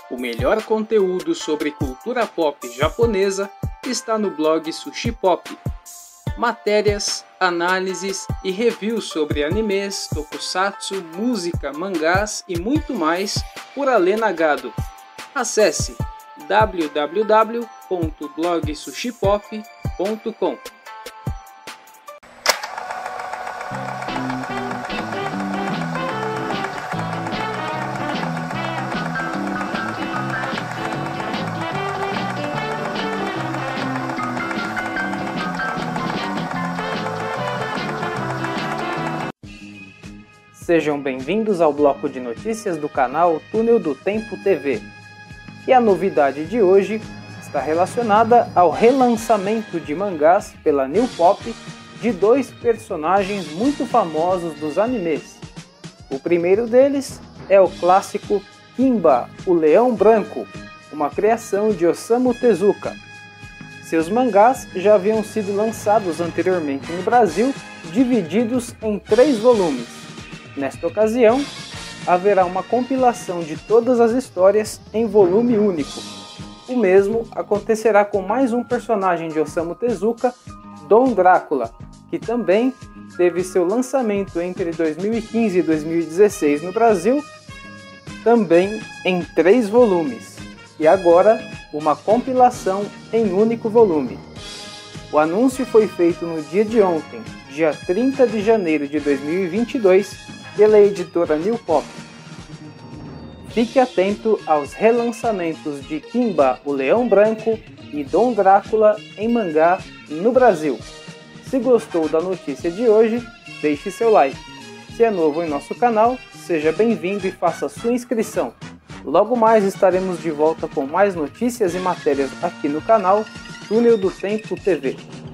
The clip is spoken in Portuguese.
O melhor conteúdo sobre cultura pop japonesa está no blog Sushi Pop. Matérias, análises e reviews sobre animes, tokusatsu, música, mangás e muito mais por Alê Nagado. Acesse www.blogsushipop.com. Sejam bem-vindos ao bloco de notícias do canal Túnel do Tempo TV. E a novidade de hoje está relacionada ao relançamento de mangás pela New Pop de dois personagens muito famosos dos animes. O primeiro deles é o clássico Kimba, o Leão Branco, uma criação de Osamu Tezuka. Seus mangás já haviam sido lançados anteriormente no Brasil, divididos em 3 volumes. Nesta ocasião, haverá uma compilação de todas as histórias em volume único. O mesmo acontecerá com mais um personagem de Osamu Tezuka, Dom Drácula, que também teve seu lançamento entre 2015 e 2016 no Brasil, também em 3 volumes, e agora uma compilação em único volume. O anúncio foi feito no dia de ontem, dia 30 de janeiro de 2022, pela editora New Pop. Fique atento aos relançamentos de Kimba, o Leão Branco e Dom Drácula em mangá no Brasil. Se gostou da notícia de hoje, deixe seu like. Se é novo em nosso canal, seja bem-vindo e faça sua inscrição. Logo mais estaremos de volta com mais notícias e matérias aqui no canal Túnel do Tempo TV.